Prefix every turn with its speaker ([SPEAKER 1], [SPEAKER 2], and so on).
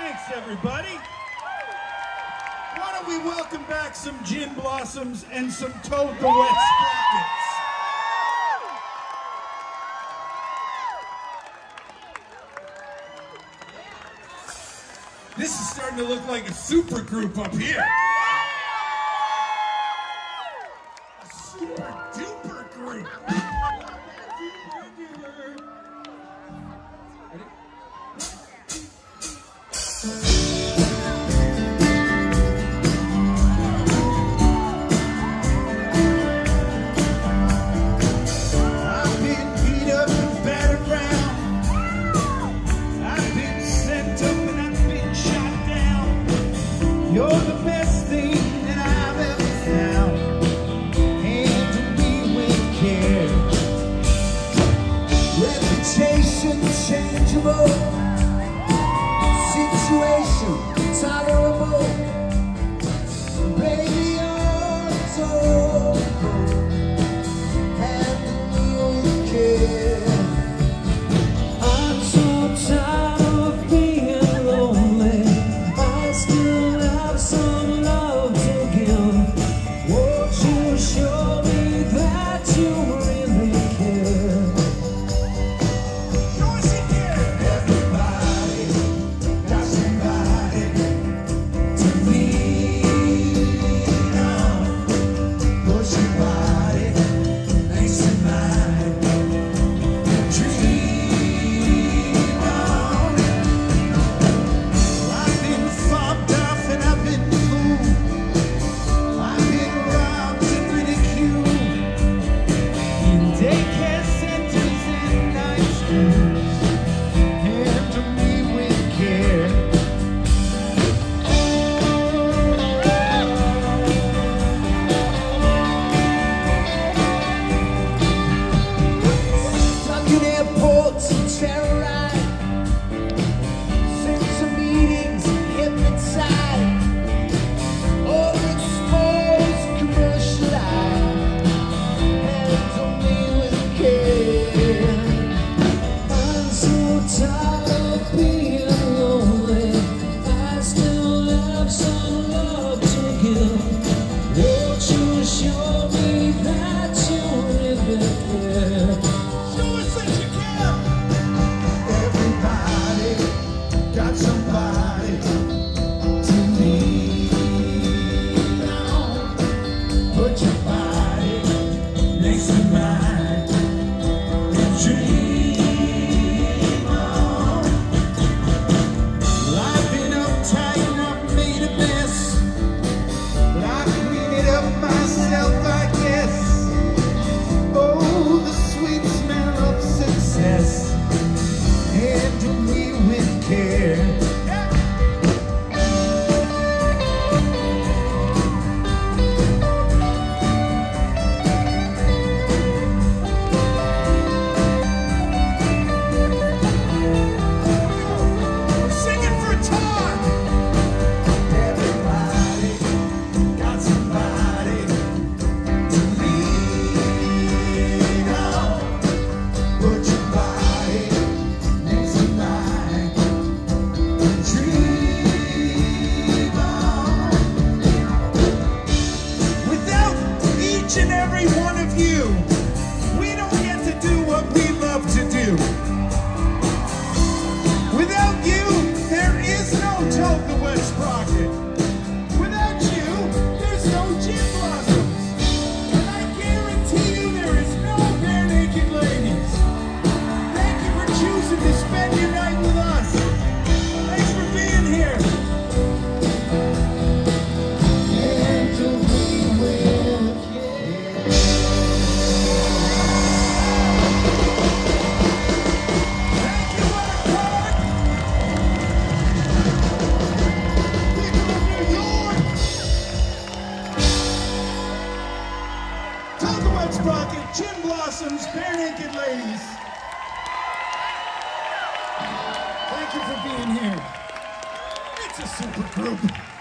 [SPEAKER 1] Thanks, everybody. Why don't we welcome back some Gin Blossoms and some Toad the Wet Sprockets. This is starting to look like a super group up here. A super duper group.
[SPEAKER 2] You're the best thing that I've ever found. Handle me with care. Reputation changeable, situation tolerable. Baby, you're adorable. Handle me with care. I'm so tired of being lonely. I still have some love to give. Won't you show me that you really care? Show us you care. Everybody got somebody to lean on. Put your body next to mine and dream on. I've been fobbed off and I've been fooled. I've been robbed and ridiculed in daycare centers and night schools. Handle me with care. Stuck in airports and terrorized. Sent to meetings, hypnotized, overexposed, commercialized. Handle me with care. I'm so tired of being lonely. I still have some love to give. Won't you show me that you really care? Show us that you care. Everybody got somebody to lean on. Put your body next to mine and dream on. I've been uptight and I've made a mess, but I clean it up myself, I guess. Oh, the sweet smell of success. Handle me with care. Singing for Todd. Everybody got somebody to lean on. Put your body next to mine and dream on. Without each and every one of you, we don't get to do what we love to do. Without you, there is no Toad the Wet Sprocket. Without you, there's no Gin Blossoms. And I guarantee you there is no Bare Naked Ladies. Thank you for choosing to spend your night with us. Thanks for being here. Handle me with care. Thank you, Waterford. People of New York. Toad the Wet Sprocket, Gin Blossoms, Bare Naked Ladies. Thank you for being here. It's a super group.